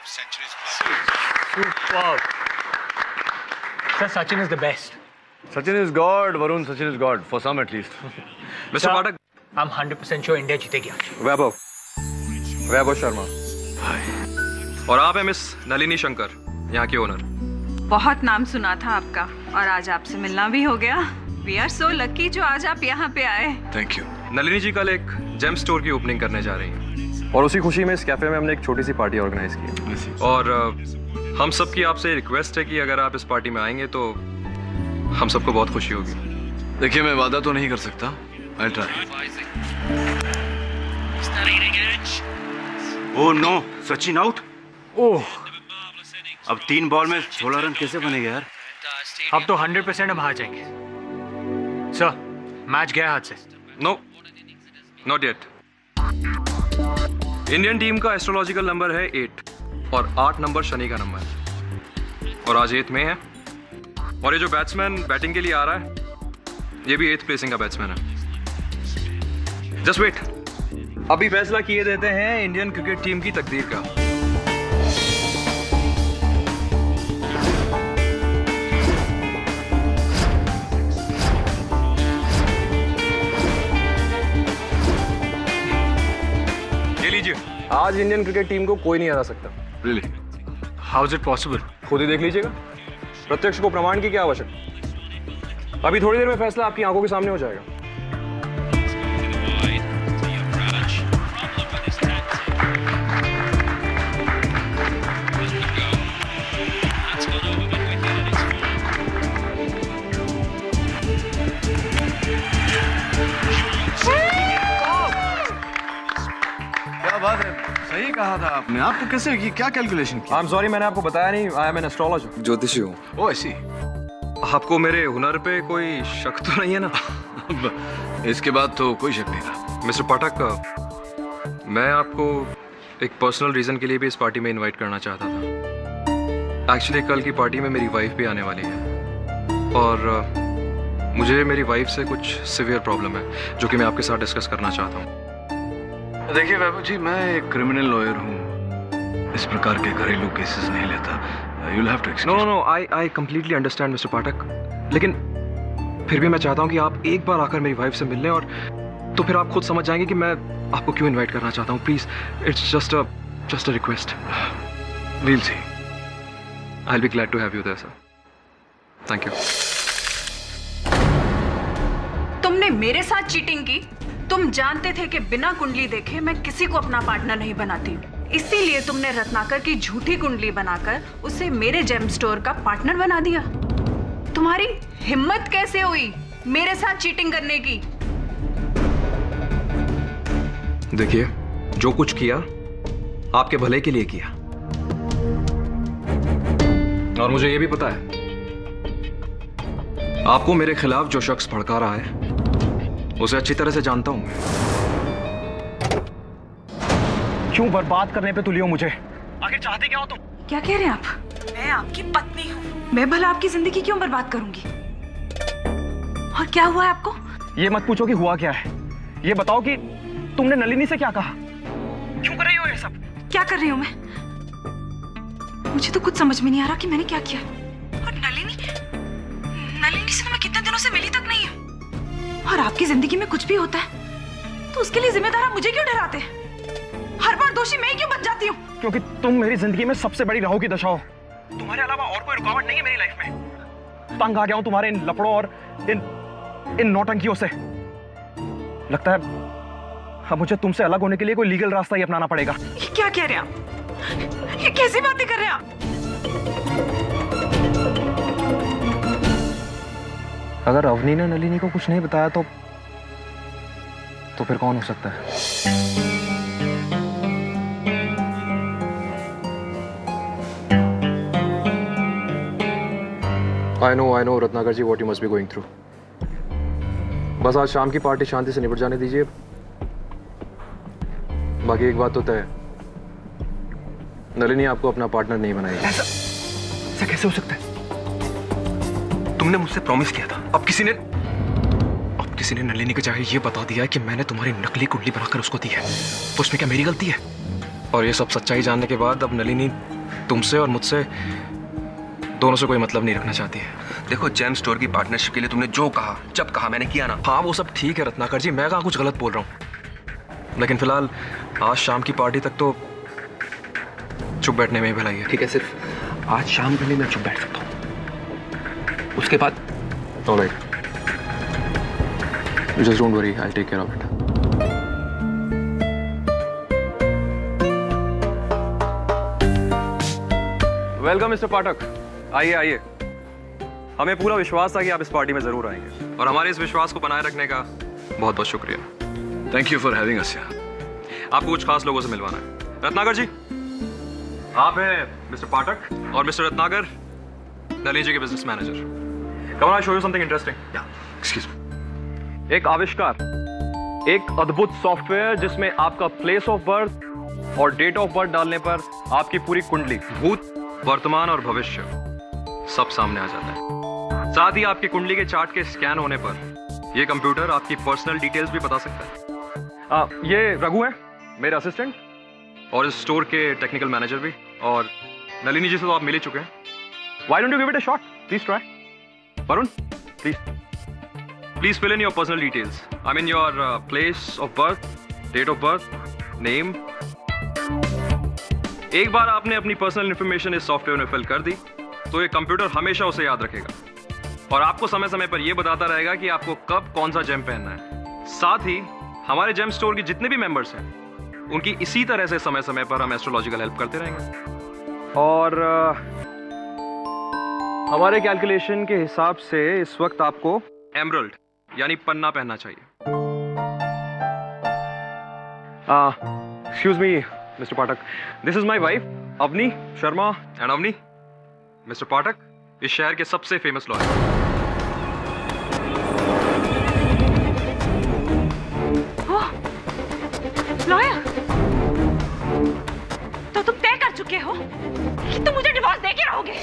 centuries club. Superb. Sir, Sachin is the best. Sachin is God, Varun. Sachin is God, for some at least. Mr. Pathak, I'm 100% sure India जीतेगी आज. वैभव शर्मा. और आप हैं miss Nalini Shankar, यहाँ की owner. बहुत नाम सुना था आपका और आज आपसे मिलना भी हो गया. We are so lucky जो आज आप यहाँ पे आए. Thank you. नलिनी जी कल एक जेम स्टोर की ओपनिंग करने जा रही हैं. और उसी खुशी में इस कैफे में हमने एक छोटी सी पार्टी ऑर्गेनाइज की है. और हम सब की आपसे रिक्वेस्ट है कि अगर आप इस पार्टी में आएंगे तो हम सबको बहुत खुशी होगी. देखिए, मैं वादा तो नहीं कर सकता. I'll try. Oh no, Sachin out. Oh, अब 3 बॉल में 16 रन कैसे बनेगा यार? अब तो 100% हम हार जाएंगे. सर, मैच गया हाथ से. No, not yet. Indian team का एस्ट्रोलॉजिकल नंबर है 8 और 8 नंबर शनि का नंबर है और आज 8 में है. और ये जो बैट्समैन बैटिंग के लिए आ रहा है ये भी 8th प्लेसिंग का बैट्समैन है. जस्ट वेट, अभी फैसला किए देते हैं इंडियन क्रिकेट टीम की तकदीर का. ये लीजिए. आज इंडियन क्रिकेट टीम को कोई नहीं हरा सकता. Really? How is it possible? खुद ही देख लीजिएगा. प्रत्यक्ष को प्रमाण की क्या आवश्यकता. अभी थोड़ी देर में फैसला आपकी आंखों के सामने हो जाएगा. क्या बात है, सही कहा था आपने. आपको कैसे की क्या कैलकुलेशन की? आई एम सॉरी, मैंने आपको बताया नहीं. I am an astrologer. ज्योतिषी हूँ. ओह ऐसी. आपको मेरे हुनर पे कोई शक तो नहीं है ना? इसके बाद तो कोई शक नहीं था. मिस्टर पाठक, मैं आपको एक पर्सनल रीजन के लिए भी इस पार्टी में इनवाइट करना चाहता था. एक्चुअली कल की पार्टी में मेरी वाइफ भी आने वाली है और मुझे मेरी वाइफ से कुछ सिवियर प्रॉब्लम है जो कि मैं आपके साथ डिस्कस करना चाहता हूँ. देखिए वैभव जी, मैं एक क्रिमिनल लॉयर हूँ. इस प्रकार के घरेलू केसेस नहीं लेता. You'll have to excuse. No, I completely understand, Mr. पाठक. लेकिन फिर भी मैं चाहता हूँ कि आप एक बार आकर मेरी वाइफ से मिल लें और तो फिर आप खुद समझ जाएंगे कि मैं आपको क्यों इनवाइट करना चाहता हूँ. Please, it's just a request. We'll see. I'll be glad to have you there, sir. Thank you. तुमने मेरे साथ चीटिंग की. तुम जानते थे कि बिना कुंडली देखे मैं किसी को अपना पार्टनर नहीं बनाती. इसीलिए तुमने रत्नाकर की झूठी कुंडली बनाकर उसे मेरे जेम स्टोर का पार्टनर बना दिया. तुम्हारी हिम्मत कैसे हुई मेरे साथ चीटिंग करने की? देखिए, जो कुछ किया आपके भले के लिए किया और मुझे ये भी पता है आपको मेरे खिलाफ जो शख्स भड़का रहा है उसे अच्छी तरह से जानता हूं मैं. क्यों बर्बाद करने पे तुली हो मुझे? आखिर चाहते क्या हो तुम? क्या कह रहे हैं आप? मैं आपकी पत्नी हूँ. मैं भला आपकी जिंदगी क्यों बर्बाद करूंगी? और क्या हुआ है आपको? ये मत पूछो कि हुआ क्या है. ये बताओ कि तुमने नलिनी से क्या कहा. क्यों कर रही हो ये सब? क्या कर रही हूँ मैं? मुझे तो कुछ समझ में नहीं आ रहा कि मैंने क्या किया. और नलिनी से तो मैं कितने दिनों से मिली तक नहीं हूँ. और आपकी जिंदगी में कुछ भी होता है तो उसके लिए जिम्मेदार आप मुझे क्यों डराते हैं? हर बार दोषी मैं ही क्यों बन जाती हूँ? क्योंकि तुम मेरी जिंदगी में सबसे बड़ी राहु की दशा हो. तुम्हारे अलावा और कोई रुकावट नहीं है मेरी लाइफ में. तंग आ गया हूं तुम्हारे इन लफड़ों और इन नौटंकियों से. लगता है अब मुझे तुमसे अलग होने के लिए कोई लीगल रास्ता ही अपनाना पड़ेगा. ये क्या कह रहे हैं आप? ये कैसी बातें कर रहे हैं आप? अगर अवनी ने नलिनी को कुछ नहीं बताया तो फिर कौन हो सकता है? I know, Ratnakar ji, what you must be going through. बस आज शाम की पार्टी शांति से निपट जाने दीजिए. बाकी एक बात तो तय है, नलिनी आपको अपना पार्टनर नहीं बनाएगी. ऐसा कैसे हो सकता है? तुमने मुझसे प्रॉमिस किया था. अब किसी ने नलिनी को चाहे ये बता दिया है कि मैंने तुम्हारी नकली कुंडली बनाकर उसको दी है. तो उसमें क्या मेरी गलती है? और ये सब सच्चाई जानने के बाद अब नलिनी तुमसे और मुझसे दोनों से कोई मतलब नहीं रखना चाहती है। देखो, जेम स्टोर की पार्टनरशिप के लिए तुमने जो कहा, जब कहा, मैंने किया ना। हाँ वो सब ठीक है रत्नाकर जी, मैं कहाँ कुछ गलत बोल रहा हूँ, लेकिन फिलहाल आज शाम की पार्टी तक तो चुप बैठने में ही भलाई है। ठीक है, सिर्फ आज शाम के लिए मैं चुप बैठ सकता हूँ, उसके बाद alright, just don't worry, I take care of it. Welcome mister Pathak, आइए आइए। हमें पूरा विश्वास था कि आप इस पार्टी में जरूर आएंगे और हमारे इस विश्वास को बनाए रखने का बहुत बहुत शुक्रिया। Thank you for having us here. आपको कुछ खास लोगों से मिलवाना है। रत्नाकर जी, आप हैं मिस्टर पाठक और मिस्टर रत्नाकर नलिनी जी के business manager. Come on, I show you something interesting. Excuse me. एक आविष्कार, एक अद्भुत सॉफ्टवेयर जिसमें आपका प्लेस ऑफ बर्थ और डेट ऑफ बर्थ डालने पर आपकी पूरी कुंडली, भूत, वर्तमान और भविष्य सब सामने आ जाता है। साथ ही आपकी कुंडली के चार्ट के स्कैन होने पर यह कंप्यूटर आपकी पर्सनल डिटेल्स भी बता सकता है। ये रघु है मेरे असिस्टेंट और इस स्टोर के टेक्निकल मैनेजर भी, और नलिनी जी से तो आप मिल ही चुके हैं। Why don't you give it a shot? Please try. Varun, please fill in your personal details. I mean your place of birth, date of birth, name. एक बार आपने अपनी पर्सनल इंफॉर्मेशन इस सॉफ्टवेयर में फिल कर दी तो ये कंप्यूटर हमेशा उसे याद रखेगा और आपको समय समय पर यह बताता रहेगा कि आपको कब कौन सा जेम पहनना है। साथ ही हमारे जेम स्टोर के जितने भी मेंबर्स हैं उनकी इसी तरह से समय समय पर हम एस्ट्रोलॉजिकल हेल्प करते रहेंगे। और हमारे कैलकुलेशन के हिसाब से इस वक्त आपको एमरल्ड यानी पन्ना पहनना चाहिए। Excuse me mister Pathak, this is my wife Avni Sharma. And Avni, mister Pathak इस शहर के सबसे फेमस लॉयर। लॉयर? तो तुम तय कर चुके हो कि तुम मुझे डिवोर्स दे के रहोगे?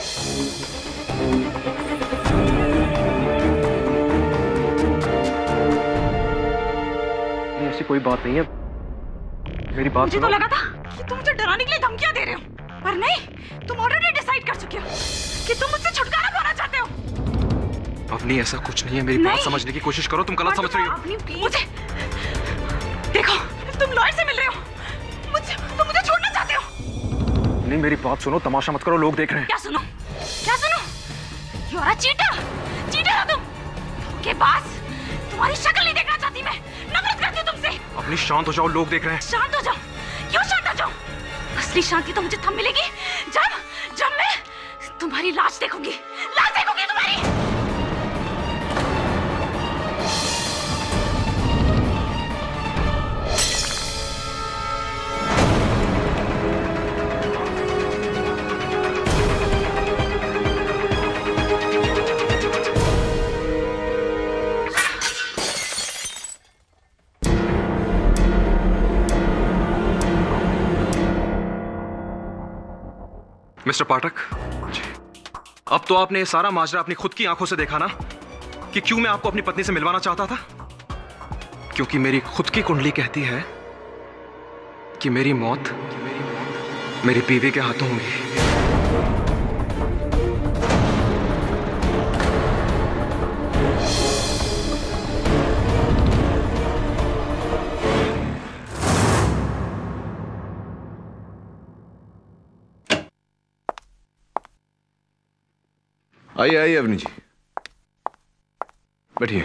ऐसी कोई बात नहीं है, मेरी बात मुझे तो लगा था कि तुम मुझे डराने के लिए धमकियां दे रहे हो, पर नहीं, तुम ऑलरेडी डिसाइड कर चुके हो कि तुम मुझसे छुटकारा पाना चाहते हो। अवनी ऐसा कुछ नहीं है, मेरी बात समझने की कोशिश करो, तुम गलत समझ रही हो। मुझे देखो, तुम लॉयर से मिल रहे हो, तुम मुझे छोड़ना चाहते हो। नहीं, मेरी बात सुनो, तमाशा मत करो, लोग देख रहे हैं। क्या सुनो? क्या सुनो? You are a cheater, cheater हो तुम। के पास तुम्हारी शक्ल नहीं देखना चाहती मैं, नफरत करती हूँ तुमसे। अपनी शांत हो जाओ, लोग देख रहे हैं। शांत हो जाओ? क्यों शांत हो जाओ? असली शांति तो मुझे तब मिलेगी जब मैं तुम्हारी लाश देखूंगी, लाश देखूंगी तुम्हारी। मिस्टर पाठक, अब तो आपने ये सारा माजरा अपनी खुद की आंखों से देखा ना कि क्यों मैं आपको अपनी पत्नी से मिलवाना चाहता था। क्योंकि मेरी खुद की कुंडली कहती है कि मेरी मौत मेरी बीवी के हाथों होगी। आइए आइए अवनी जी, बैठिए।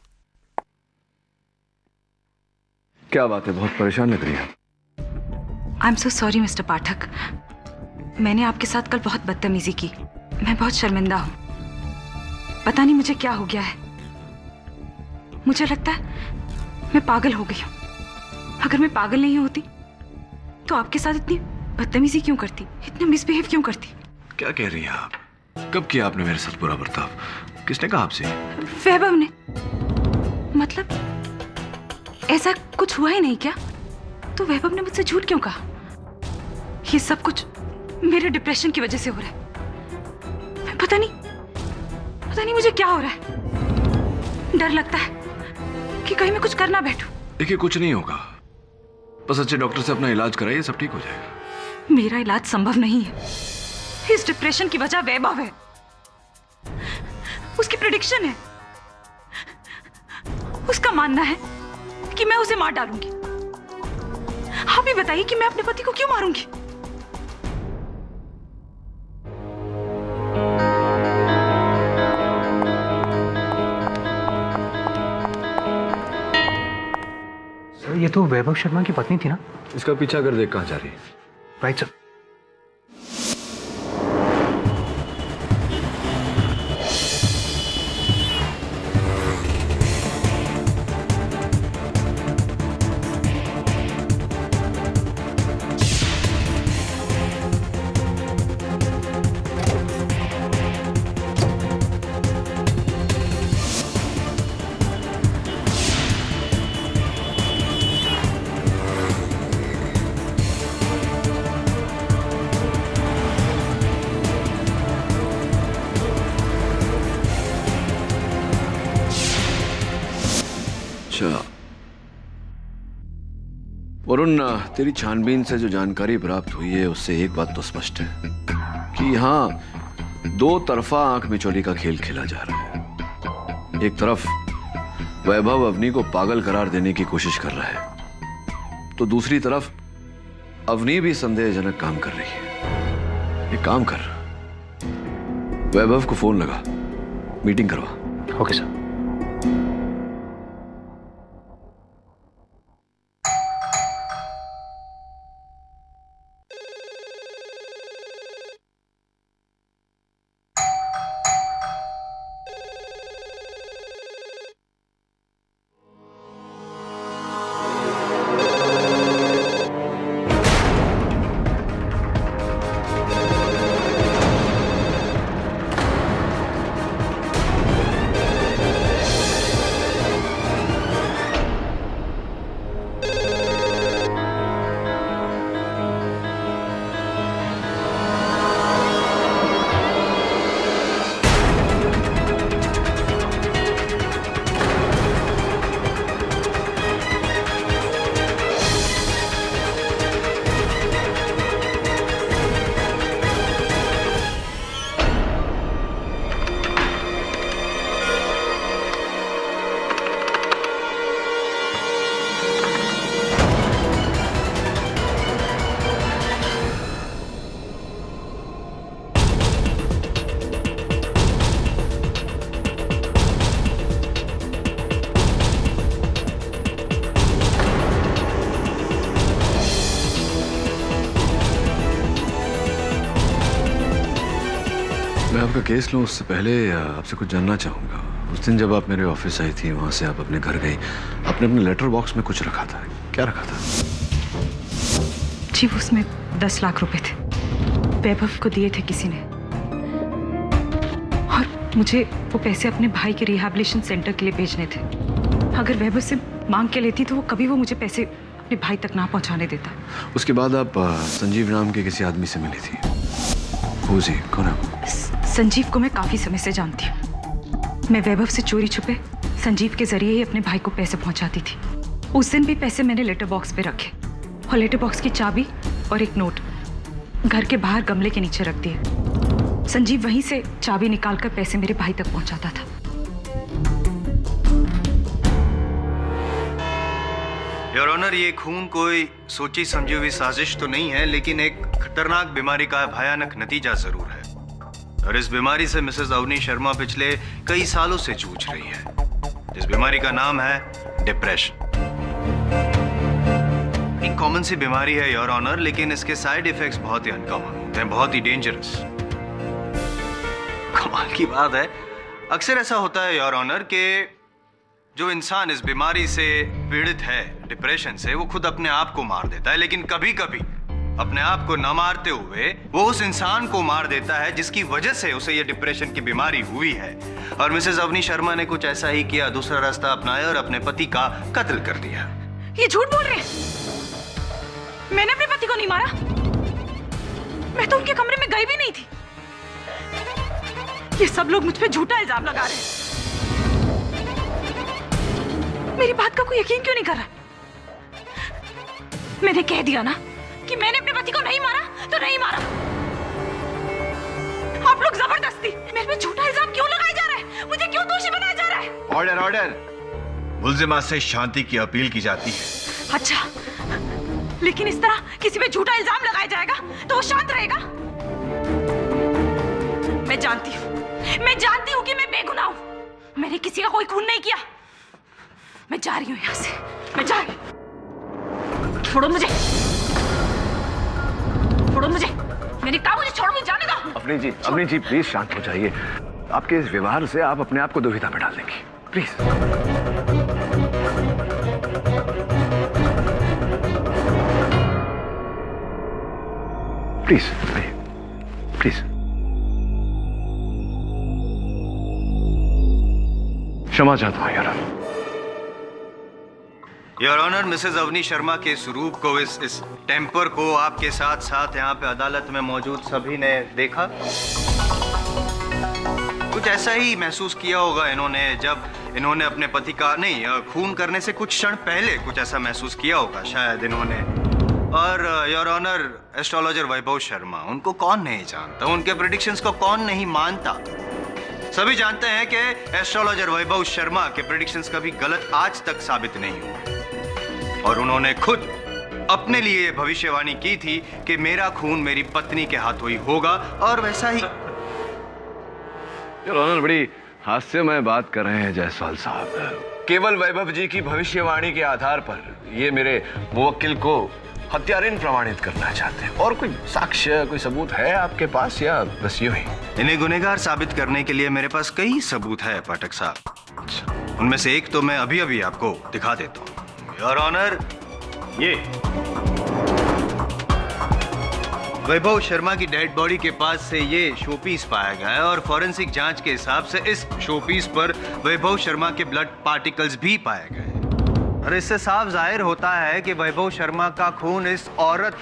क्या बात है, बहुत परेशान लग रही है। I am so sorry mister Pathak, मैंने आपके साथ कल बहुत बदतमीजी की। मैं बहुत शर्मिंदा हूं। पता नहीं मुझे क्या हो गया है। मुझे लगता है मैं पागल हो गई हूं। अगर मैं पागल नहीं होती तो आपके साथ इतनी बदतमीजी क्यों करती, इतना मिसबिहेव क्यों करती? क्या कह रही हैं आप? कब किया आपने मेरे साथ बुरा बर्ताव? किसने कहा आपसे? वैभव ने। मतलब ऐसा कुछ हुआ ही नहीं क्या? तो वैभव ने मुझसे झूठ क्यों कहा? ये सब कुछ मेरे डिप्रेशन की वजह से हो रहा है। पता नहीं मुझे क्या हो रहा है। डर लगता है कि कहीं मैं कुछ कर ना बैठूं। देखिए, कुछ नहीं होगा, बस अच्छे डॉक्टर से अपना इलाज कराइए, सब ठीक हो जाएगा। मेरा इलाज संभव नहीं है। इस डिप्रेशन की वजह वैभव है। उसकी प्रेडिक्शन है। उसका मानना है कि मैं उसे मार डालूंगी। आप ही बताइए कि मैं अपने पति को क्यों मारूंगी? सर, ये तो वैभव शर्मा की पत्नी थी ना? इसका पीछा कर देख कहां जा रही है। Right sir. वरुण, तेरी छानबीन से जो जानकारी प्राप्त हुई है उससे एक बात तो स्पष्ट है कि यहाँ दो तरफा आंख मिचौली का खेल खेला जा रहा है। एक तरफ वैभव अवनी को पागल करार देने की कोशिश कर रहा है, तो दूसरी तरफ अवनी भी संदेहजनक काम कर रही है। एक काम कर, वैभव को फोन लगा, मीटिंग करवा। Okay sir. आपका केस लूं उससे पहले आपसे कुछ जानना चाहूंगा। उस दिन जब आप मेरे ऑफिस आई थी, वहां से आप अपने घर गई, आपने अपने लेटर बॉक्स में कुछ रखा था। क्या रखा था? जी, उसमें 10 लाख रुपए थे। वैभव को दिए थे किसी ने, और मुझे वो पैसे अपने भाई के रिहैबिलिटेशन सेंटर के लिए भेजने थे। अगर वैभव से मांग के लेती तो वो कभी वो मुझे पैसे अपने भाई तक ना पहुंचाने देता। उसके बाद आप संजीव नाम के किसी आदमी से मिली थी। जी, कौन है? संजीव को मैं काफी समय से जानती हूँ। मैं वैभव से चोरी छुपे संजीव के जरिए ही अपने भाई को पैसे पहुंचाती थी। उस दिन भी पैसे मैंने लेटर बॉक्स पे रखे, और लेटर बॉक्स की चाबी और एक नोट घर के बाहर गमले के नीचे रख दिए। संजीव वहीं से चाबी निकालकर पैसे मेरे भाई तक पहुंचाता था। योर ऑनर, ये खून कोई सोची समझी हुई साजिश तो नहीं है, लेकिन एक खतरनाक बीमारी का भयानक नतीजा जरूर है। और इस बीमारी से मिसेस अवनी शर्मा पिछले कई सालों से जूझ रही है। इस बीमारी का नाम है डिप्रेशन। एक कॉमन सी बीमारी है योर ऑनर, लेकिन इसके साइड इफेक्ट्स बहुत ही अनकॉमन होते हैं, बहुत ही डेंजरस। कमाल की बात है, अक्सर ऐसा होता है योर ऑनर कि जो इंसान इस बीमारी से पीड़ित है, डिप्रेशन से, वो खुद अपने आप को मार देता है। लेकिन कभी कभी अपने आप को न मारते हुए वो उस इंसान को मार देता है जिसकी वजह से उसे ये डिप्रेशन की बीमारी हुई है। और मिसेस अवनी शर्मा ने कुछ ऐसा ही किया, दूसरा रास्ता अपनाया और अपने पति का कत्ल कर दिया। ये झूठ बोल रहे हैं। मैंने अपने पति को नहीं मारा। मैं तो उनके कमरे में गई भी नहीं थी। ये सब लोग मुझ पे झूठा इल्जाम लगा रहे हैं। मेरी बात का कोई यकीन क्यों नहीं कर रहा? मैंने कह दिया ना कि मैंने अपने पति को नहीं मारा तो नहीं मारा। आप लोग जबरदस्ती मेरे पे झूठा इल्जाम क्यों लगाया जा रहा है? मुझे क्यों दोषी बनाया जा रहा है? Order order. मुल्जिमा से शांति की अपील की जाती है। अच्छा, लेकिन इस तरह किसी पे झूठा इल्जाम लगाया जाएगा तो वो शांत रहेगा? मैं जानती हूँ कि मैं बेगुनाह हूँ। मैंने किसी का कोई खून नहीं किया। मैं जा रही हूँ यहाँ से, मैं जा रही हूँ। छोड़ो मुझे, मैंने कहा मुझे छोड़ो, मुझे जाने दो। अपनी जी प्लीज शांत हो जाइए। आपके इस व्यवहार से आप अपने आप को दुविधा में डाल देंगी। Please please please. क्षमा चाहता हूं यार। Your honour, Mrs Avni Sharma के स्वरूप को, इस टेम्पर को आपके साथ साथ यहाँ पे अदालत में मौजूद सभी ने देखा। कुछ ऐसा ही महसूस किया होगा इन्होंने जब इन्होंने अपने पति का खून करने से कुछ क्षण पहले कुछ ऐसा महसूस किया होगा शायद इन्होंने। और your honour, astrologer Vaibhav Sharma, उनको कौन नहीं जानता, उनके प्रेडिक्शंस को कौन नहीं मानता। सभी जानते हैं कि एस्ट्रोलॉजर वैभव शर्मा के प्रेडिक्शंस कभी गलत आज तक साबित नहीं हुए। और उन्होंने खुद अपने लिए भविष्यवाणी की थी कि मेरा खून मेरी पत्नी के हाथों ही होगा, और वैसा ही। योर ऑनर, बड़ी हास्यमय बात कर रहे हैं जायसवाल साहब। केवल वैभव जी की भविष्यवाणी के आधार पर ये मेरे मुवक्किल को हत्यारिन प्रमाणित करना चाहते हैं। और कोई साक्ष्य, कोई सबूत है आपके पास, या बस यूं ही? इन्हें गुनहगार साबित करने के लिए मेरे पास कई सबूत है पाठक साहब। उनमें से एक तो मैं अभी अभी आपको दिखा देता हूँ। योर ऑनर, ये वैभव शर्मा की डेड बॉडी के पास से ये शोपीस पाया गया है, और फॉरेंसिक जांच के हिसाब से इस शोपीस पर वैभव शर्मा के ब्लड पार्टिकल्स भी पाए गए। और इससे साफ जाहिर होता है कि वैभव शर्मा का खून इस औरत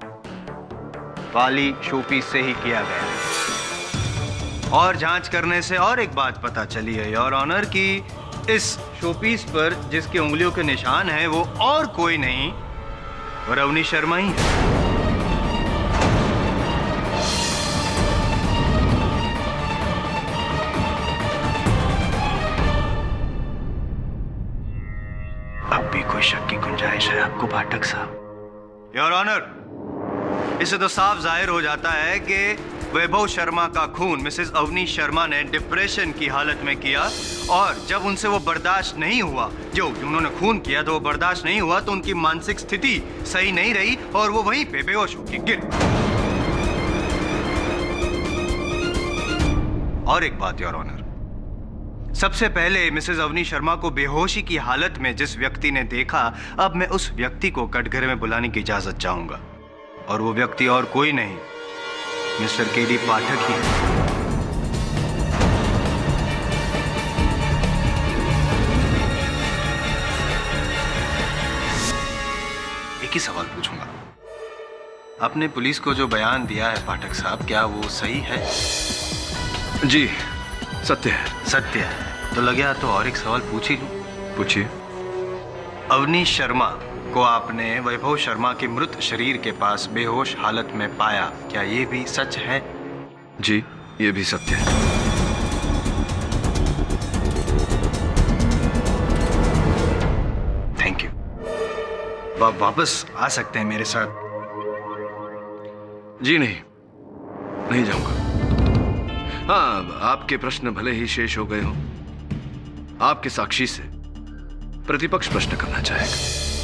वाली शोपीस से ही किया गया। और जांच करने से और एक बात पता चली है योर ऑनर कि इस शोपीस पर जिसके उंगलियों के निशान हैं वो और कोई नहीं, और अवनी शर्मा ही है। अब भी कोई शक की गुंजाइश है आपको पाठक साहब? योर ऑनर, इससे तो साफ जाहिर हो जाता है कि वैभव शर्मा का खून मिसेस अवनी शर्मा ने डिप्रेशन की हालत में किया, और जब उनसे वो बर्दाश्त नहीं हुआ, जो उन्होंने खून किया तो वो बर्दाश्त नहीं हुआ, तो उनकी मानसिक स्थिति सही नहीं रही और वो वहीं पे बेहोश होकर गिर। और एक बात योर ऑनर, सबसे पहले मिसेस अवनी शर्मा को बेहोशी की हालत में जिस व्यक्ति ने देखा, अब मैं उस व्यक्ति को कटघरे में बुलाने की इजाजत चाहूंगा, और वो व्यक्ति और कोई नहीं, मिस्टर केडी पाठक ही है। एक ही सवाल पूछूंगा, आपने पुलिस को जो बयान दिया है पाठक साहब, क्या वो सही है? जी, सत्य है। सत्य है तो लगे तो और एक सवाल पूछ ही लूं। पूछिए। अवनी शर्मा को आपने वैभव शर्मा के मृत शरीर के पास बेहोश हालत में पाया, क्या ये भी सच है? जी, ये भी सत्य है। Thank you. वापस आ सकते हैं मेरे साथ? जी नहीं जाऊंगा। हाँ, आपके प्रश्न भले ही शेष हो गए हो, आपके साक्षी से प्रतिपक्ष प्रश्न करना चाहेगा।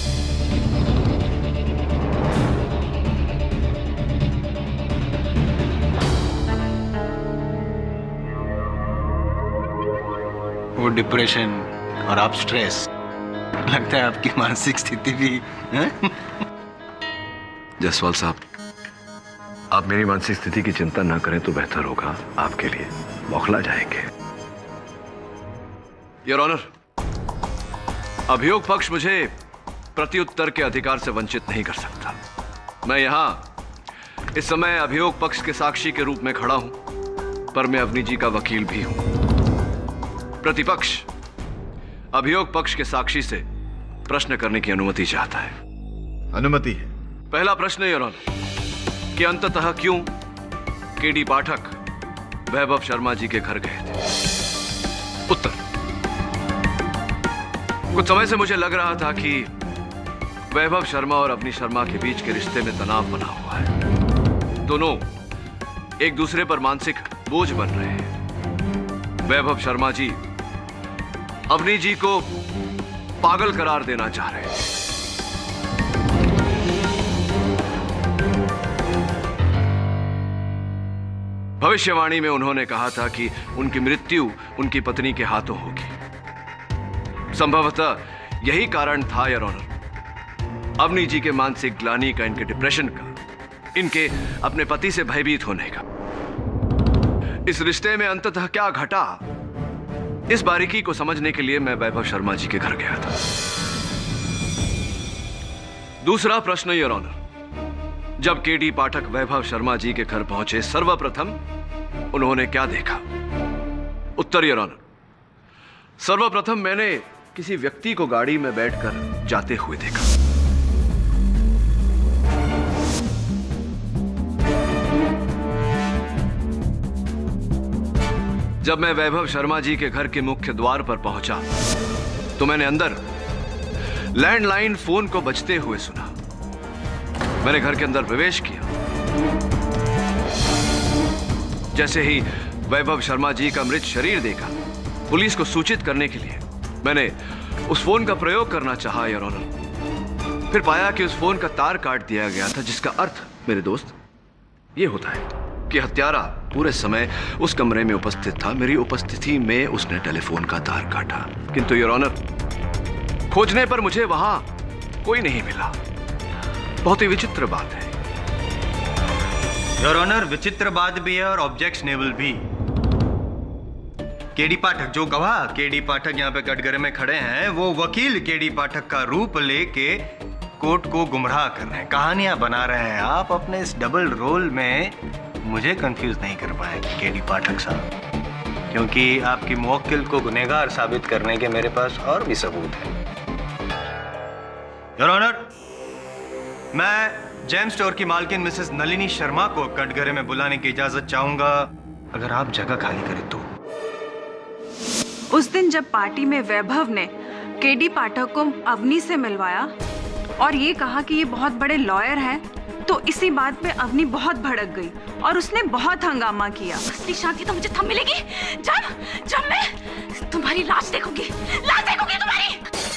वो डिप्रेशन और आप स्ट्रेस, लगता है आपकी मानसिक स्थिति भी। जायसवाल साहब, आप मेरी मानसिक स्थिति की चिंता ना करें तो बेहतर होगा आपके लिए। बौखला जाएंगे। योर ऑनर, अभियोग पक्ष मुझे प्रत्युत्तर के अधिकार से वंचित नहीं कर सकता। मैं यहां इस समय अभियोग पक्ष के साक्षी के रूप में खड़ा हूं, पर मैं अवनी जी का वकील भी हूं। प्रतिपक्ष अभियोग पक्ष के साक्षी से प्रश्न करने की अनुमति चाहता है। अनुमति है। पहला प्रश्न योर ऑनर, कि अंततः क्यों केडी पाठक वैभव शर्मा जी के घर गए थे। उत्तर, कुछ समय से मुझे लग रहा था कि वैभव शर्मा और अवनी शर्मा के बीच के रिश्ते में तनाव बना हुआ है। दोनों एक दूसरे पर मानसिक बोझ बन रहे हैं। वैभव शर्मा जी अवनी जी को पागल करार देना चाह रहे हैं। भविष्यवाणी में उन्होंने कहा था कि उनकी मृत्यु उनकी पत्नी के हाथों होगी। संभवतः यही कारण था योर ऑनर, अवनी जी के मानसिक ग्लानि का, इनके डिप्रेशन का, इनके अपने पति से भयभीत होने का। इस रिश्ते में अंततः क्या घटा, इस बारीकी को समझने के लिए मैं वैभव शर्मा जी के घर गया था। दूसरा प्रश्न योर ऑनर, जब केडी पाठक वैभव शर्मा जी के घर पहुंचे, सर्वप्रथम उन्होंने क्या देखा? उत्तर योर ऑनर, सर्वप्रथम मैंने किसी व्यक्ति को गाड़ी में बैठकर जाते हुए देखा। जब मैं वैभव शर्मा जी के घर के मुख्य द्वार पर पहुंचा तो मैंने अंदर लैंडलाइन फोन को बजते हुए सुना। मैंने घर के अंदर प्रवेश किया। जैसे ही वैभव शर्मा जी का मृत शरीर देखा, पुलिस को सूचित करने के लिए मैंने उस फोन का प्रयोग करना चाहा योर ऑनर। फिर पाया कि उस फोन का तार काट दिया गया था, जिसका अर्थ मेरे दोस्त ये होता है कि हत्यारा पूरे समय उस कमरे में उपस्थित था। मेरी उपस्थिति में उसने टेलीफोन का तार काटा, किंतु योर ऑनर खोजने पर मुझे वहां कोई नहीं मिला। बहुत ही विचित्र बात है योर ऑनर। विचित्र बात भी है और ऑब्जेक्शनेबल भी। केडी पाठक, जो गवाह केडी पाठक यहाँ पे कटघरे में खड़े हैं, वो वकील केडी पाठक का रूप लेके कोर्ट को गुमराह कर रहे हैं, कहानियां बना रहे हैं। आप अपने इस डबल रोल में मुझे कंफ्यूज नहीं कर पाएंगे केडी पाठक साहब, क्योंकि आपकी मुवक्किल को गुनहगार साबित करने के मेरे पास और भी सबूत है। योर ऑनर, मैं जेम स्टोर की मालकिन मिसेस नलिनी शर्मा को कटघरे में बुलाने की इजाजत चाहूंगा, अगर आप जगह खाली करें तो। उस दिन जब पार्टी में वैभव ने केडी पाठक को अवनी से मिलवाया और ये कहा कि ये बहुत बड़े लॉयर हैं, तो इसी बात पे अवनी बहुत भड़क गई और उसने बहुत हंगामा किया। असली शांति तो मुझे तब मिलेगी जब मैं तुम्हारी लाश देखूंगी तुम्हारी।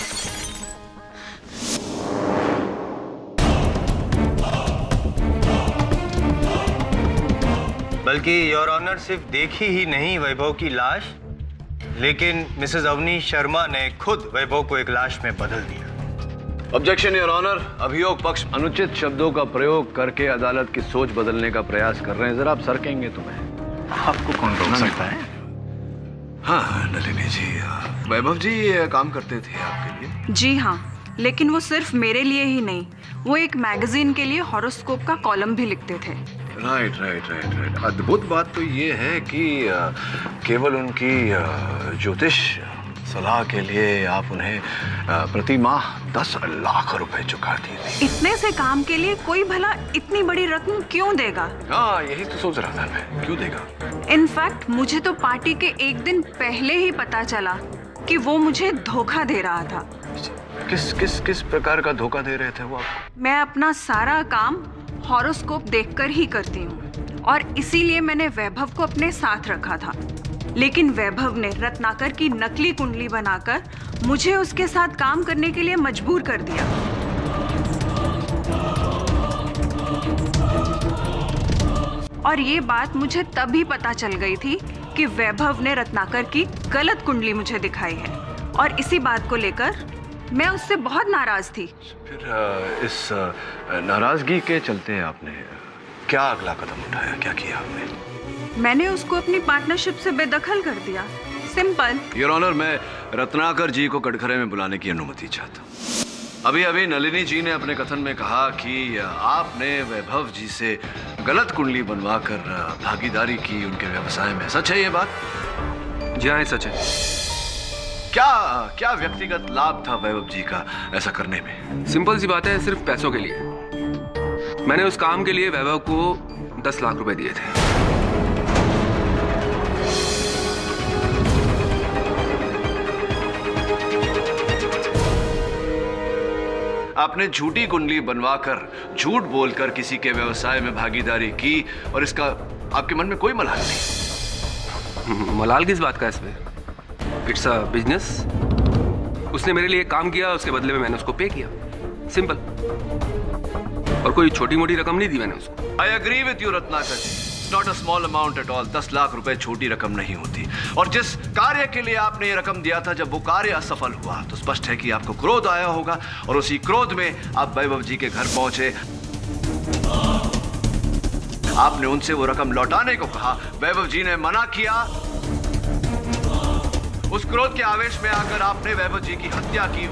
बल्कि योर ऑनर सिर्फ देखी ही नहीं वैभव की लाश, लेकिन मिसेस अवनी शर्मा ने खुद वैभव को एक लाश में बदल दिया। ऑब्जेक्शन योर ऑनर, अभियोग पक्ष अनुचित शब्दों का प्रयोग करके अदालत की सोच बदलने का प्रयास कर रहे हैं। जरा आप सरकेंगे तो मैं आपको कौन रोक सकता है? हाँ नलिनी जी, वैभव जी ये काम करते थे आपके लिए? जी हाँ, लेकिन वो सिर्फ मेरे लिए ही नहीं, वो एक मैगजीन के लिए हॉरोस्कोप का कॉलम भी लिखते थे। राइट। अद्भुत बात तो ये है कि केवल उनकी ज्योतिष सलाह के लिए आप उन्हें प्रति माह 10 लाख रुपए चुकाती थी। इतने से काम के लिए कोई भला इतनी बड़ी रकम क्यों देगा? हाँ, यही तो सोच रहा था मैं, क्यों देगा। इनफैक्ट मुझे तो पार्टी के एक दिन पहले ही पता चला कि वो मुझे धोखा दे रहा था। किस प्रकार का धोखा दे रहे थे वो आपको? मैं अपना सारा काम हॉरोस्कोप देखकर ही करती हूँ और इसीलिए मैंने वैभव को अपने साथ रखा था, लेकिन वैभव ने रत्नाकर की नकली कुंडली बनाकर मुझे उसके साथ काम करने के लिए मजबूर कर दिया। और ये बात मुझे तभी पता चल गई थी कि वैभव ने रत्नाकर की गलत कुंडली मुझे दिखाई है और इसी बात को लेकर मैं उससे बहुत नाराज थी। फिर इस नाराजगी के चलते आपने क्या अगला कदम उठाया, क्या किया आपने? मैंने उसको अपनी पार्टनरशिप से बेदखल कर दिया, सिंपल। योर ऑनर, मैं रत्नाकर जी को कटघरे में बुलाने की अनुमति चाहता हूँ। अभी नलिनी जी ने अपने कथन में कहा कि आपने वैभव जी से गलत कुंडली बनवाकर भागीदारी की उनके व्यवसाय में। सच है ये बात? जी हाँ, सच है। क्या व्यक्तिगत लाभ था वैभव जी का ऐसा करने में? सिंपल सी बात है, सिर्फ पैसों के लिए। मैंने उस काम के लिए वैभव को 10 लाख रुपए दिए थे। आपने झूठी कुंडली बनवाकर झूठ बोलकर किसी के व्यवसाय में भागीदारी की और इसका आपके मन में कोई मलाल नहीं। मलाल किस बात का इसमें? It's a business. उसने मेरे लिए काम किया, उसके बदले में मैंने उसको पे किया, सिंपल। और कोई छोटी मोटी रकम नहीं दी मैंने उसको। I agree with you Ratnakar ji, it's not a small amount at all. 10 lakh रुपए छोटी रकम नहीं होती। और जिस कार्य के लिए आपने ये रकम दिया था, जब वो कार्य असफल हुआ तो स्पष्ट है कि आपको क्रोध आया होगा और उसी क्रोध में आप वैभव जी के घर पहुंचे। आपने उनसे वो रकम लौटाने को कहा, वैभव जी ने मना किया। उस क्रोध के आवेश में आकर आपने वैभव जी की हत्या की।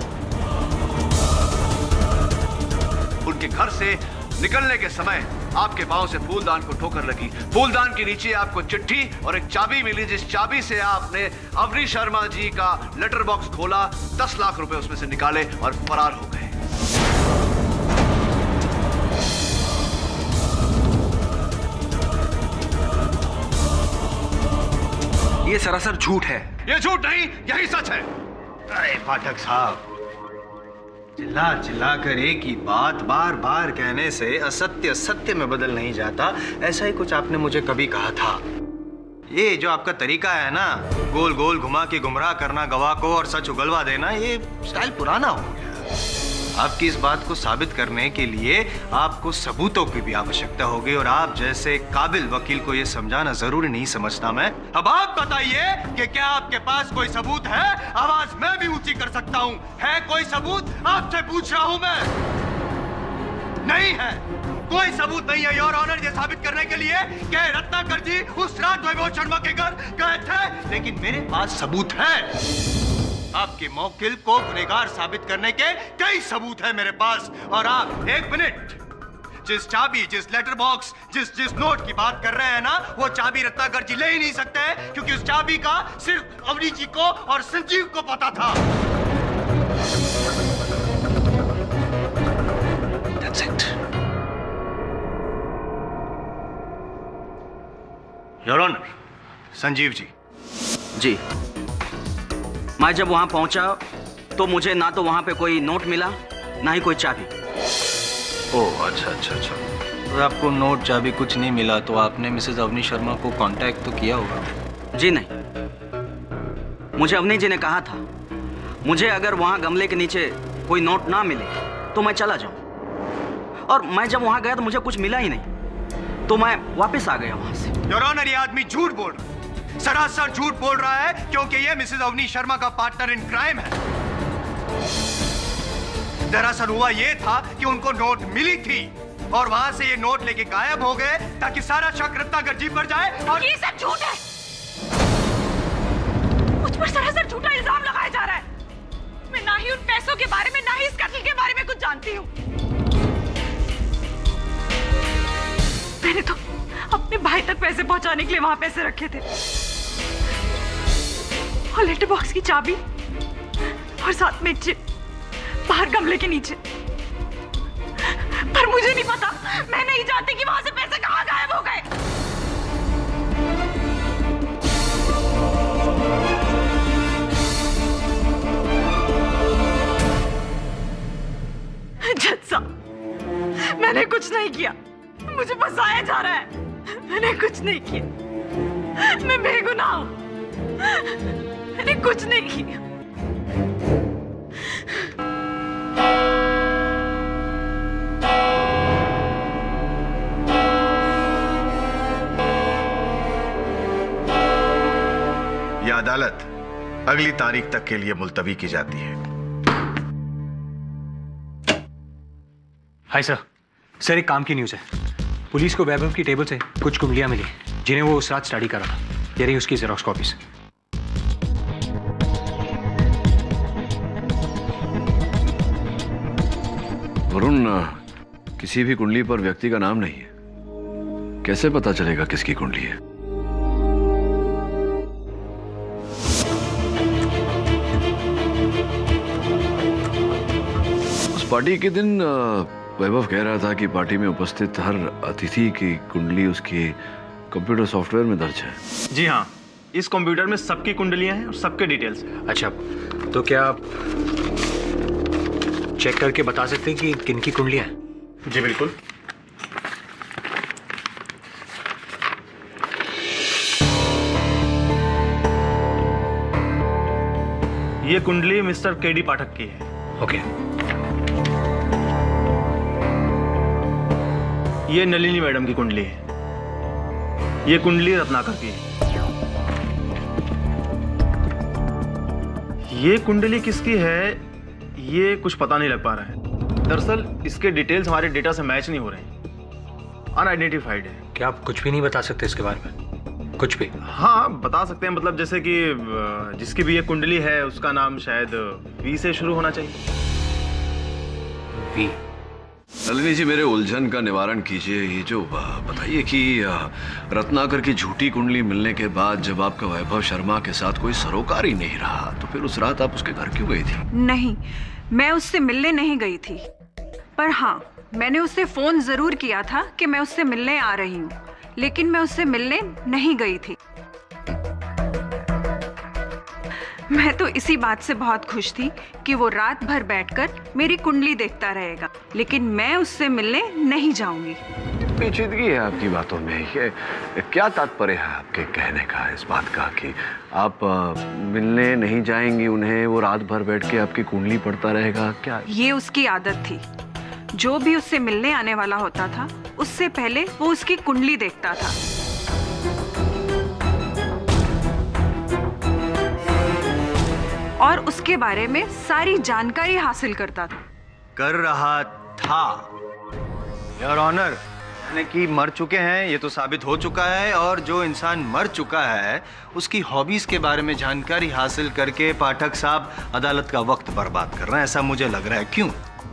उनके घर से निकलने के समय आपके पांव से फूलदान को ठोकर लगी। फूलदान के नीचे आपको चिट्ठी और एक चाबी मिली, जिस चाबी से आपने अवनी शर्मा जी का लेटर बॉक्स खोला, 10 लाख रुपए उसमें से निकाले और फरार हो गए। ये सरासर झूठ है। ये झूठ नहीं, यही सच है। अरे पाठक साहब, चिल्ला चिल्ला कर एक ही बात बार बार कहने से असत्य सत्य में बदल नहीं जाता। ऐसा ही कुछ आपने मुझे कभी कहा था। ये जो आपका तरीका है ना, गोल गोल घुमा के गुमराह करना गवाह को और सच उगलवा देना, ये स्टाइल पुराना हो गया। आपकी इस बात को साबित करने के लिए आपको सबूतों की भी आवश्यकता होगी, और आप जैसे काबिल वकील को यह समझाना जरूरी नहीं समझता मैं। अब आप बताइए कि क्या आपके पास कोई सबूत है? आवाज मैं भी ऊंची कर सकता हूं। है कोई सबूत? आपसे पूछ रहा हूं मैं। नहीं है, कोई सबूत नहीं है योर ऑनर, ये साबित करने के लिए कि रत्नाकर जी उस रात वैभव शर्मा के घर गए थे। लेकिन मेरे पास सबूत है। आपके मौकिल को गुनहगार साबित करने के कई सबूत है मेरे पास। और आप एक मिनट, जिस चाबी, जिस लेटर बॉक्स, जिस नोट की बात कर रहे हैं ना, वो चाबी रत्नाकर जी ले ही नहीं सकते, क्योंकि उस चाबी का सिर्फ अवनी जी को और संजीव को पता था। That's it. Your honour, Sanjeev ji. मैं जब वहां पहुंचा तो मुझे ना तो वहां पे कोई नोट मिला, ना ही कोई चाबी। ओह अच्छा। तो आपको नोट चाबी कुछ नहीं मिला तो आपने मिसेज अवनी शर्मा को कांटेक्ट तो किया होगा? जी नहीं, मुझे अवनी जी ने कहा था मुझे अगर वहां गमले के नीचे कोई नोट ना मिले तो मैं चला जाऊं। और मैं जब वहां गया तो मुझे कुछ मिला ही नहीं, तो मैं वापस आ गया वहां से। योर ऑनर, ये आदमी झूठ बोल रहा है, सरासर झूठ बोल रहा है, क्योंकि ये मिसेज अवनी शर्मा का पार्टनर इन क्राइम है। दरअसल हुआ ये था कि उनको नोट मिली थी और वहां से ये नोट लेके गायब हो गए ताकि सारा शक रत्नाकर जी पर जाए। और ये सब झूठ है। मुझ पर सरासर झूठा इल्जाम लगाया जा रहा है। मैं ना ही उन पैसों के बारे में, ना ही इस कत्ल के बारे में कुछ जानती हूँ। मैंने तो अपने भाई तक पैसे पहुंचाने के लिए वहां पैसे रखे थे, और लेटर बॉक्स की चाबी और साथ में चिप बाहर गमले के नीचे। पर मुझे नहीं पता, मैं नहीं जानती कि वहां से पैसे कहां गायब हो गए। जज साहब, मैंने कुछ नहीं किया, मुझे फंसाया जा रहा है। मैंने कुछ नहीं किया, मैं बेगुनाह हूं, मैंने कुछ नहीं किया। यह अदालत अगली तारीख तक के लिए मुलतवी की जाती है। हाय सर, एक काम की न्यूज़ है। पुलिस को वैभव की टेबल से कुछ कुंडलियां मिली जिन्हें वो उस रात स्टडी करा था। ये रही उसकी जेरॉक्स कॉपीज। वरुण, किसी भी कुंडली पर व्यक्ति का नाम नहीं है, कैसे पता चलेगा किसकी कुंडली है? उस पार्टी के दिन वैभव कह रहा था कि पार्टी में उपस्थित हर अतिथि की कुंडली उसके कंप्यूटर सॉफ्टवेयर में दर्ज है। जी हाँ, इस कंप्यूटर में सबकी कुंडलियां हैं और सबके डिटेल्स। अच्छा, तो क्या चेक करके बता सकते हैं कि किनकी कुंडलियां हैं? जी बिल्कुल। ये कुंडली मिस्टर केडी पाठक की है। ओके। ये नलिनी मैडम की कुंडली है। ये कुंडली रत्नाकर की है। ये कुंडली किसकी है ये कुछ पता नहीं लग पा रहा है। दरअसल इसके डिटेल्स हमारे डेटा से मैच नहीं हो रहे हैं, अनआइडेंटिफाइड है। क्या आप कुछ भी नहीं बता सकते इसके बारे में? कुछ भी? हाँ बता सकते हैं, मतलब जैसे कि जिसकी भी ये कुंडली है उसका नाम शायद वी से शुरू होना चाहिए। वी? नलिनी जी, मेरे उलझन का निवारण कीजिए। ये जो बताइए कि रत्नाकर की झूठी कुंडली मिलने के बाद जब आपका वैभव शर्मा के साथ कोई सरोकार ही नहीं रहा तो फिर उस रात आप उसके घर क्यों गई थी? नहीं, मैं उससे मिलने नहीं गई थी, पर हाँ मैंने उससे फोन जरूर किया था कि मैं उससे मिलने आ रही हूँ, लेकिन मैं उससे मिलने नहीं गई थी। मैं तो इसी बात से बहुत खुश थी कि वो रात भर बैठकर मेरी कुंडली देखता रहेगा, लेकिन मैं उससे मिलने नहीं जाऊंगी। पेचीदगी है आपकी बातों में। ये क्या तात्पर्य है आपके कहने का, इस बात का कि आप मिलने नहीं जाएंगी उन्हें, वो रात भर बैठ के आपकी कुंडली पढ़ता रहेगा? क्या ये उसकी आदत थी? जो भी उससे मिलने आने वाला होता था उससे पहले वो उसकी कुंडली देखता था। और उसके बारे में सारी जानकारी हासिल करता था। कर रहा था योर ऑनर, यानी कि मर चुके हैं ये तो साबित हो चुका है, और जो इंसान मर चुका है उसकी हॉबीज के बारे में जानकारी हासिल करके पाठक साहब अदालत का वक्त बर्बाद कर रहे हैं, ऐसा मुझे लग रहा है। क्यों?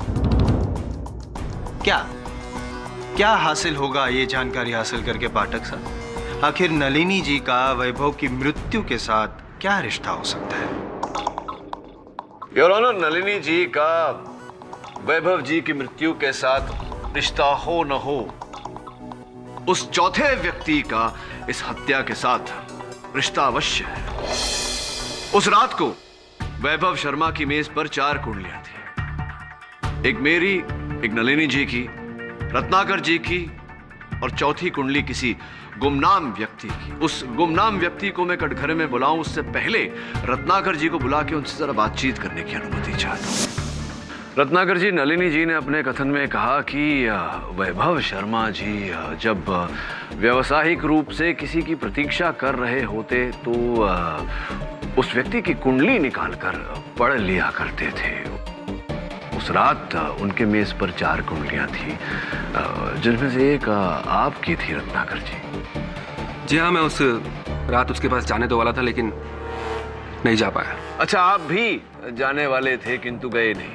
क्या हासिल होगा ये जानकारी हासिल करके पाठक साहब? आखिर नलिनी जी का वैभव की मृत्यु के साथ क्या रिश्ता हो सकता है? योर ऑनर, नलिनी जी का वैभव जी की मृत्यु के साथ रिश्ता हो न हो, उस चौथे व्यक्ति का इस हत्या के साथ रिश्ता अवश्य है। उस रात को वैभव शर्मा की मेज पर 4 कुंडलियां थी, एक मेरी, एक नलिनी जी की, रत्नाकर जी की, और चौथी कुंडली किसी गुमनाम व्यक्ति की। उस गुमनाम व्यक्ति को मैं कटघरे में बुलाऊं उससे पहले रत्नाकर जी को बुला के उनसे जरा बातचीत करने की अनुमति चाहता हूं। रत्नाकर जी, नलिनी जी ने अपने कथन में कहा कि वैभव शर्मा जी जब व्यावसायिक रूप से किसी की प्रतीक्षा कर रहे होते तो उस व्यक्ति की कुंडली निकालकर पढ़ लिया करते थे। उस रात उनके मेज पर 4 कुंडलियां थी, जिनमें से एक आपकी थी रत्नाकर जी। जी हाँ, मैं उस रात उसके पास जाने तो वाला था लेकिन नहीं जा पाया। अच्छा, आप भी जाने वाले थे किंतु गए नहीं।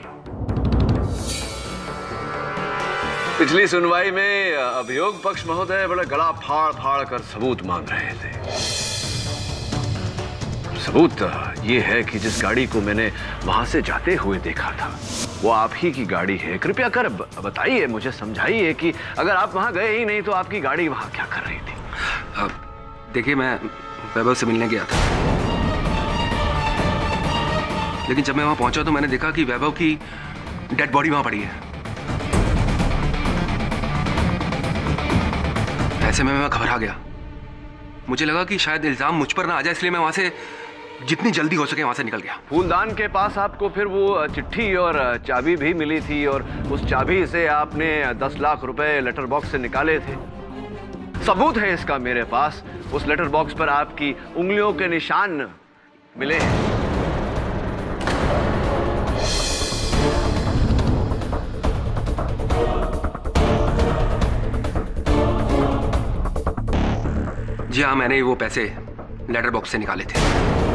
पिछली सुनवाई में अभियोग पक्ष महोदय बड़ा गला फाड़ फाड़ कर सबूत मांग रहे थे। सबूत ये है कि जिस गाड़ी को मैंने वहां से जाते हुए देखा था वो आप ही की गाड़ी है। कृपया कर बताइए, मुझे समझाइए कि अगर आप वहां गए ही नहीं तो आपकी गाड़ी वहां क्या कर रही थी? देखिए, मैं वैभव से मिलने गया था, लेकिन जब मैं वहां पहुंचा तो मैंने देखा कि वैभव की डेड बॉडी वहां पड़ी है। ऐसे में मैं घबरा गया। मुझे लगा कि शायद इल्जाम मुझ पर ना आ जाए, इसलिए मैं वहां से जितनी जल्दी हो सके वहां से निकल गया। फूलदान के पास आपको फिर वो चिट्ठी और चाबी भी मिली थी, और उस चाबी से आपने 10 लाख रुपए लेटर बॉक्स से निकाले थे। सबूत है इसका मेरे पास। उस लेटर बॉक्स पर आपकी उंगलियों के निशान मिले हैं। जी हाँ, मैंने वो पैसे लेटर बॉक्स से निकाले थे।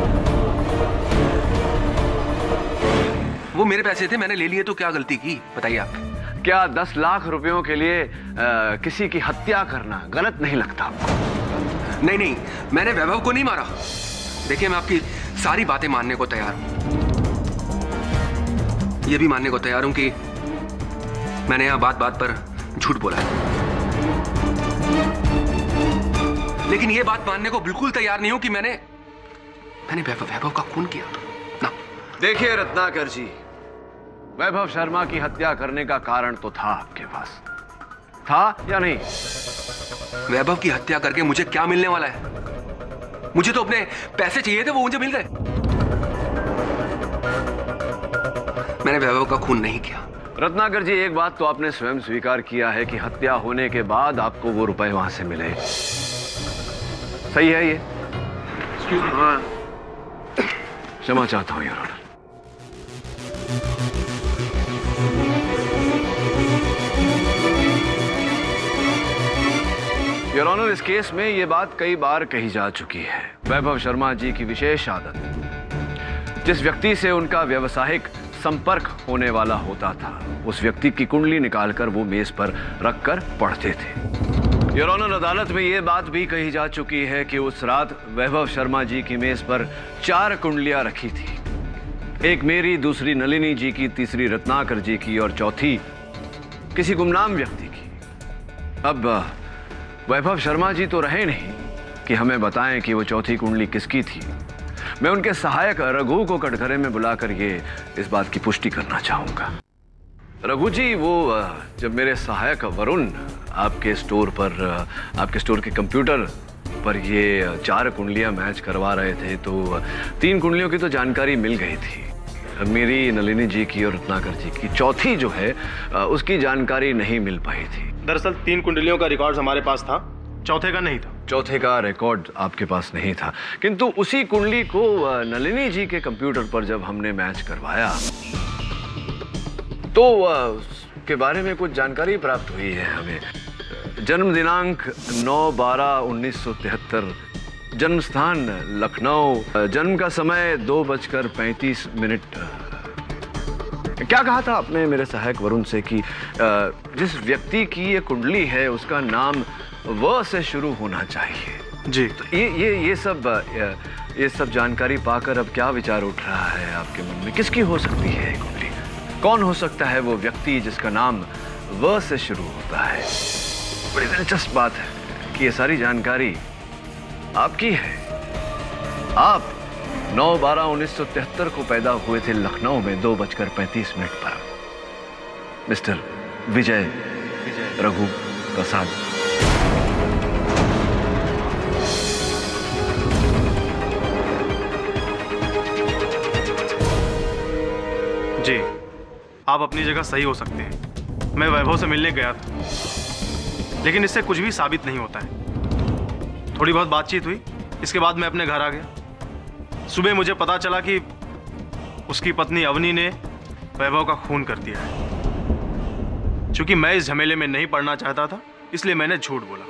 वो मेरे पैसे थे, मैंने ले लिए तो क्या गलती की बताइए आप? क्या 10 लाख रुपयों के लिए किसी की हत्या करना गलत नहीं लगता आपको? नहीं नहीं, मैंने वैभव को नहीं मारा। देखिए, मैं आपकी सारी बातें मानने को तैयार हूं, ये भी मानने को तैयार हूं कि मैंने यहां बात बात पर झूठ बोला है, लेकिन ये बात मानने को बिल्कुल तैयार नहीं हूं कि मैंने वैभव का खून किया ना। देखिए रत्नाकर जी, वैभव शर्मा की हत्या करने का कारण तो था आपके पास, था या नहीं? वैभव की हत्या करके मुझे क्या मिलने वाला है? मुझे तो अपने पैसे चाहिए थे, वो मुझे मिल गए। मैंने वैभव का खून नहीं किया। रत्नाकर जी, एक बात तो आपने स्वयं स्वीकार किया है कि हत्या होने के बाद आपको वो रुपए वहां से मिले। सही है ये? क्षमा चाहता हूं योर ऑनर। योर ऑनर, इस केस में ये बात कई बार कही जा चुकी है। वैभव शर्मा जी की विशेष आदत, जिस व्यक्ति से उनका व्यवसायिक संपर्क होने वाला होता था, उस व्यक्ति की कुंडली निकालकर वो मेज पर रखकर पढ़ते थे। योर ऑनर, अदालत में ये बात भी कही जा चुकी है कि उस रात वैभव शर्मा जी की मेज पर 4 कुंडलियां रखी थी। एक मेरी, दूसरी नलिनी जी की, तीसरी रत्नाकर जी की और चौथी किसी गुमनाम व्यक्ति की। अब वैभव शर्मा जी तो रहे नहीं कि हमें बताएं कि वो चौथी कुंडली किसकी थी। मैं उनके सहायक रघु को कटघरे में बुलाकर ये इस बात की पुष्टि करना चाहूंगा। रघु जी, वो जब मेरे सहायक वरुण आपके स्टोर के कंप्यूटर पर ये 4 कुंडलियां मैच करवा रहे थे, तो 3 कुंडलियों की तो जानकारी मिल गई थी, मेरी, नलिनी जी की और रत्नाकर जी की। चौथी जो है उसकी जानकारी नहीं मिल पाई थी। दरअसल 3 कुंडलियों का रिकॉर्ड हमारे पास था, चौथे का नहीं था। चौथे का रिकॉर्ड आपके पास नहीं था, किंतु उसी कुंडली को नलिनी जी के कंप्यूटर पर जब हमने मैच करवाया तो उसके बारे में कुछ जानकारी प्राप्त हुई है हमें। जन्म दिनांक 9/12/1973, जन्म स्थान लखनऊ, जन्म का समय 2:35। क्या कहा था आपने मेरे सहायक वरुण से कि जिस व्यक्ति की ये कुंडली है उसका नाम व से शुरू होना चाहिए? जी। तो ये सब जानकारी पाकर अब क्या विचार उठ रहा है आपके मन में? किसकी हो सकती है ये कुंडली? कौन हो सकता है वो व्यक्ति जिसका नाम व से शुरू होता है? बड़ी दिलचस्प बात है कि ये सारी जानकारी आपकी है। आप 9/12/1973 को पैदा हुए थे लखनऊ में 2:35 पर। मिस्टर विजय रघु प्रसाद। जी, आप अपनी जगह सही हो सकते हैं। मैं वैभव से मिलने गया था, लेकिन इससे कुछ भी साबित नहीं होता है। थोड़ी बहुत बातचीत हुई, इसके बाद मैं अपने घर आ गया। सुबह मुझे पता चला कि उसकी पत्नी अवनी ने वैभव का खून कर दिया है। चूंकि मैं इस झमेले में नहीं पड़ना चाहता था, इसलिए मैंने झूठ बोला।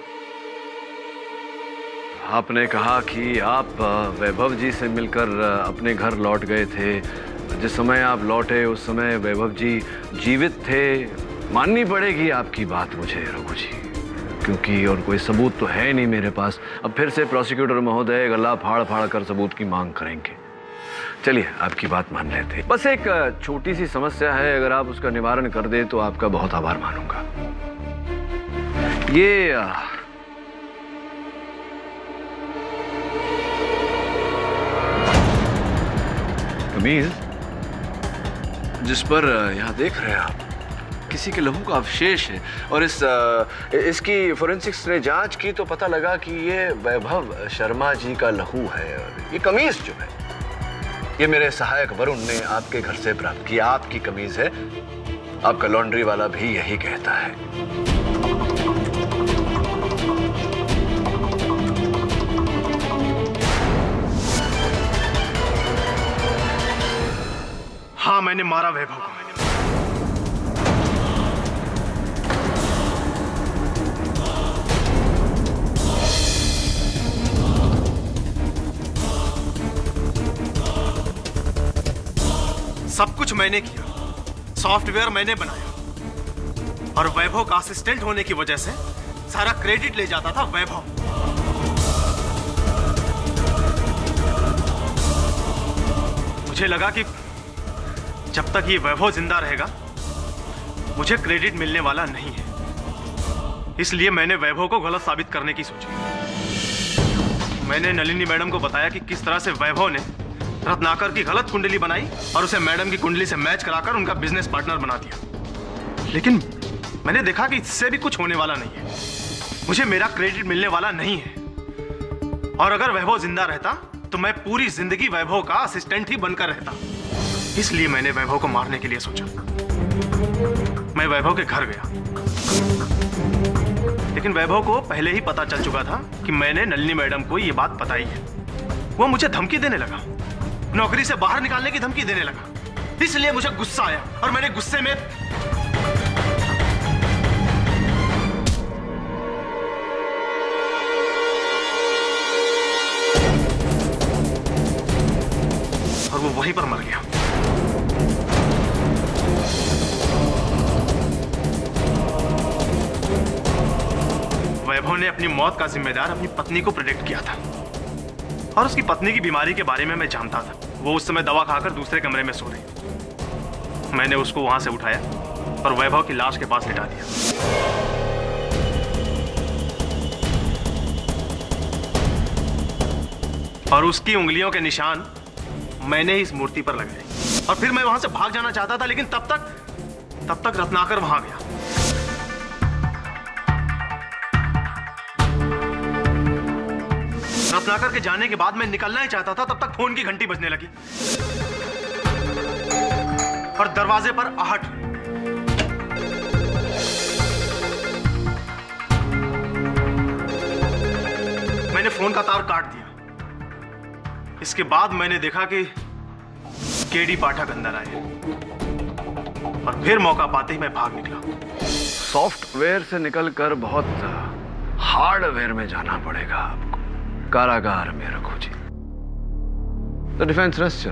आपने कहा कि आप वैभव जी से मिलकर अपने घर लौट गए थे। जिस समय आप लौटे उस समय वैभव जी जीवित थे। माननी पड़ेगी आपकी बात मुझे रघु जी, क्योंकि और कोई सबूत तो है नहीं मेरे पास। अब फिर से प्रोसिक्यूटर महोदय गला फाड़ फाड़ कर सबूत की मांग करेंगे। चलिए, आपकी बात मान लेते हैं। बस एक छोटी सी समस्या है, अगर आप उसका निवारण कर दे तो आपका बहुत आभार मानूंगा। ये कमीज जिस पर यहाँ देख रहे हैं आप, किसी के लहू का अवशेष है, और इसकी फोरेंसिक्स ने जांच की तो पता लगा कि ये वैभव शर्मा जी का लहू है। ये कमीज जो है, ये मेरे सहायक वरुण ने आपके घर से प्राप्त की। आपकी कमीज है, आपका लॉन्ड्री वाला भी यही कहता है। हाँ, मैंने मारा वैभव को। सब कुछ मैंने किया, सॉफ्टवेयर मैंने बनाया, और वैभव का असिस्टेंट होने की वजह से सारा क्रेडिट ले जाता था वैभव। मुझे लगा कि जब तक ये वैभव जिंदा रहेगा मुझे क्रेडिट मिलने वाला नहीं है, इसलिए मैंने वैभव को गलत साबित करने की सोची। मैंने नलिनी मैडम को बताया कि किस तरह से वैभव ने रत्नाकर की गलत कुंडली बनाई और उसे मैडम की कुंडली से मैच कराकर उनका बिजनेस पार्टनर बना दिया। लेकिन मैंने देखा कि इससे भी कुछ होने वाला नहीं है, मुझे मेरा क्रेडिट मिलने वाला नहीं है। और अगर वैभव जिंदा रहता तो मैं पूरी जिंदगी वैभव का असिस्टेंट ही बनकर रहता। इसलिए मैंने वैभव को मारने के लिए सोचा। मैं वैभव के घर गया, लेकिन वैभव को पहले ही पता चल चुका था कि मैंने नलिनी मैडम को यह बात बताई है। वो मुझे धमकी देने लगा, नौकरी से बाहर निकालने की धमकी देने लगा। इसलिए मुझे गुस्सा आया और मैंने गुस्से में और वो वहीं पर मर गया। वैभव ने अपनी मौत का जिम्मेदार अपनी पत्नी को प्रेडिक्ट किया था और उसकी पत्नी की बीमारी के बारे में मैं जानता था। वो उस समय दवा खाकर दूसरे कमरे में सो रही। मैंने उसको वहां से उठाया और वैभव की लाश के पास लिटा दिया। और उसकी उंगलियों के निशान मैंने ही इस मूर्ति पर लगाए। और फिर मैं वहां से भाग जाना चाहता था, लेकिन तब तक रत्नाकर वहां गया। रत्नाकर के जाने के बाद मैं निकलना ही चाहता था, तब तक फोन की घंटी बजने लगी और दरवाजे पर आहट। मैंने फोन का तार काट दिया। इसके बाद मैंने देखा कि केडी पाठक अंदर आए और फिर मौका पाते ही मैं भाग निकला। सॉफ्टवेयर से निकलकर बहुत हार्डवेयर में जाना पड़ेगा आपको। कारागार में रखो जी। तो डिफेंस रेस्ट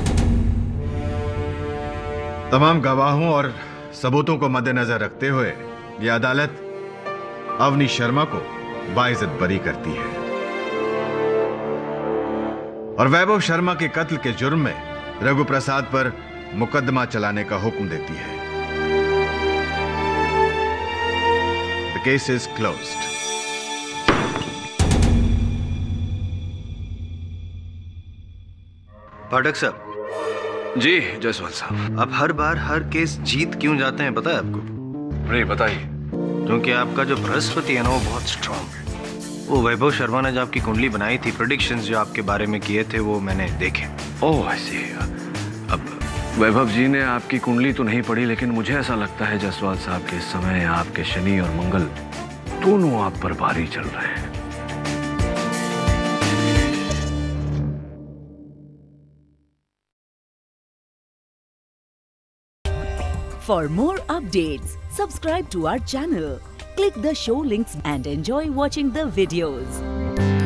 तमाम गवाहों और सबूतों को मद्देनजर रखते हुए यह अदालत अवनी शर्मा को बाइज्जत बरी करती है और वैभव शर्मा के कत्ल के जुर्म में रघु प्रसाद पर मुकदमा चलाने का हुक्म देती है। The case is closed. पाठक साहब। जी जायसवाल साहब। आप हर बार हर केस जीत क्यों जाते हैं, पता है आपको? नहीं बताइए। क्योंकि आपका जो बृहस्पति है ना, वो बहुत स्ट्रांग है। वो वैभव शर्मा ने जो आपकी कुंडली बनाई थी, प्रेडिक्शंस जो आपके बारे में किए थे, वो मैंने देखे। ओह ऐसे। अब वैभव जी ने आपकी कुंडली तो नहीं पढ़ी, लेकिन मुझे ऐसा लगता है जायसवाल साहब के इस समय आपके शनि और मंगल दोनों आप पर भारी चल रहे हैं। For more updates, subscribe to our channel, click the show links and enjoy watching the videos.